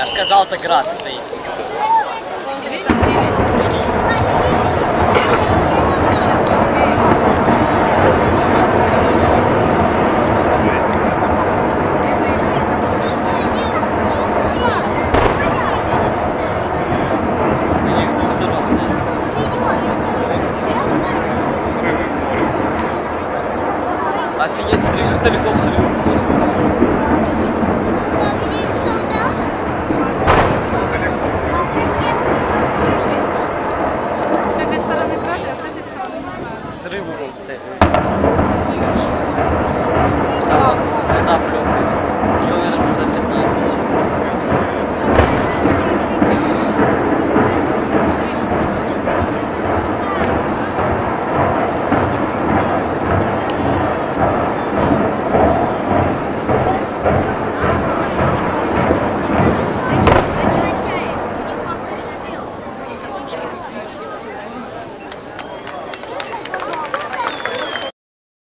Я же сказал, это град стоит. Они с двух сторон стоят. Офигеть, смотри, как далеко все.